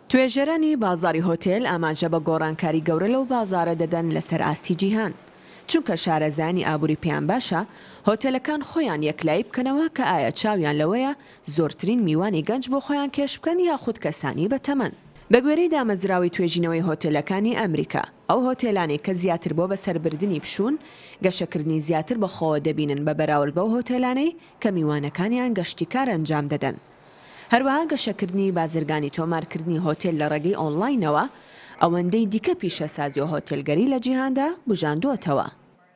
توێژەرانی بازاری هۆتێل ئاماژە بە گۆڕانکاری گەورە لەو بازارە دەدەن لەسەر ئاستی جیهان. چونکە شارەزانی ئابووری پێیان باشە، هۆتێلەکان خۆیان یەکلایی بکەنەوە کە ئایا چاویان لەوەیە زۆرترین میوانی گەنج بۆ خۆیان کێش بکەن یاخود کەسانی بەتەمەن. بە گوێرەی دامەزراوی توێژینەوەی هۆتێلەکانی ئەمریکا، ئەو هۆتێلانی کە زیاتر بۆ بەسەربردنی پشوون، گەشەکردنی زیاتر بەخۆوە دەبینن بە بەراورد بەو هۆتێلانەی کە میوانەکانیان گەشتیکار ئەنجام دەدەن. هەروەها گەشەکردنی بازرگانی تۆمارکردنی هۆتێل لە ڕێگەی ئۆنلاینەوە ئەوەندەی دیکە پیشەسازی و هۆتێلگەری لە جیهاندا بژاندووەتەوە.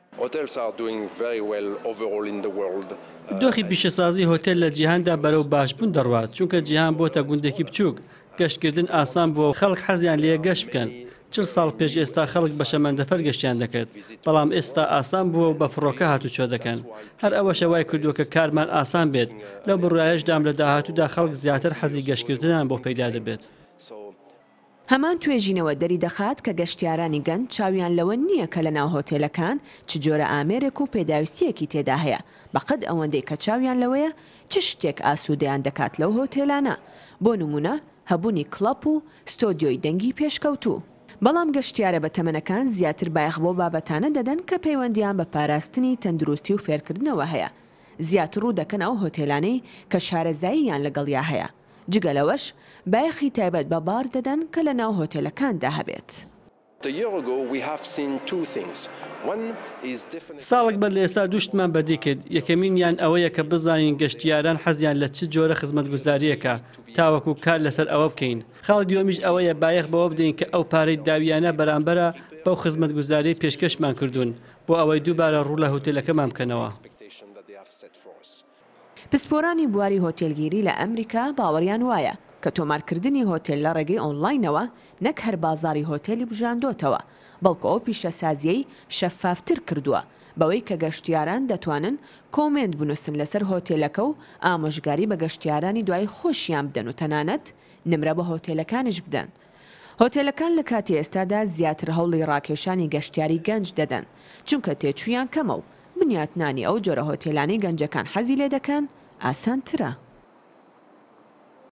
دۆخی پیشەسازی هۆتێل لە جیهاندا بەرەو باشبوون دەڕوات، چونکە جیهان بۆتە گوندێکی بچووک. گەشتکردن ئاسان بووە خەڵک حەزیان لێ گەشت بکەن. 40 ساڵ پێش ئێستا خەڵک بە شەمەندەفەر گەشتیان دەکرد، بەڵام ئێستا ئاسان بووە و بە فڕۆکە هاتوچۆ دەکەن. هەر ئەوەشە وای کردووە کە کارمان ئاسان بێت. لەو بڕایەشدام لە داهاتوودا خەڵک زیاتر حەزی گەشتکردنیان بۆ پەیدا دەبێت. هەمان توێژینەوە دەری دەخات کە گەشتیارانی گەنج چاویان لەوە نییە کە لە ناو هۆتێلەکان چ جۆرە ئامێرێک و پێداویستیەکی تێدا هەیە، بەقەد ئەوەندەی کە چاویان لەوەیە چ شتێک ئاسوودەیان دەکات لەو هۆتێلانە، بۆ نمونە هەبوونی کڵەپ و ستۆدیۆی دەنگی پێشکەوتوو. بەڵام گەشتیارە بە تەمەنەکان زیاتر بایەخ بۆ بابەتانە دەدەن کە پەیوەندیان بە پاراستنی تەندروستی و فێرکردنەوە هەیە، زیاتر ڕوو دەکەن ئەو هۆتێلانەی کە شارەزاییان لەگەڵیا هەیە. جگەلەوەش بایەخی تایبەت بە بار دەدەن کە لە ناو هۆتێلەکاندا هەبێت. ساڵێک بەر لە ئێستا دووشتمان بەدی کرد. یەکەمینیان ئەوەیە کە بزانین گەشتیاران حەزیان لە چ جۆرە خزمەتگوزاریەکە تاوەکو کار لەسەر ئەوە بکەین. خاڵی دووەمیش ئەوەیە بایەخ بەوە بدەین کە ئەو پارەی داویانە بەرامبەرە بەو خزمەتگوزاری پێشکەشمان کردوون بۆ ئەوەی دووبارە ڕوو لە هۆتێلەکەمان بکەنەوە. پسپۆرانی بواری هۆتێلگیری لە ئەمریکا باوەڕیان وایە کە تۆمارکردنی هۆتێل لە ڕێگەی ئۆنلاینەوە نەک هەر بازاری هۆتێلی بژاندۆتەوە، بەڵکو ئەو پیشەسازیەی شەفافتر کردووە بەوەی کە گەشتیاران دەتوانن کۆمنت بنووسن لەسەر هۆتێلەکە و ئامۆژگاری بە گەشتیارانی دوای خۆشیان بدەن و تەنانەت نمرە بە هۆتێلەکانش بدەن. هۆتێلەکان لە کاتی ئێستادا زیاتر هەوڵی ڕاکێشانی گەشتیاری گەنج دەدەن، چونکە تێچوویان کەمە و بنیاتنانی ئەو جۆرە هۆتێلانی گەنجەکان حەزی لێ دەکەن ئاسانترە.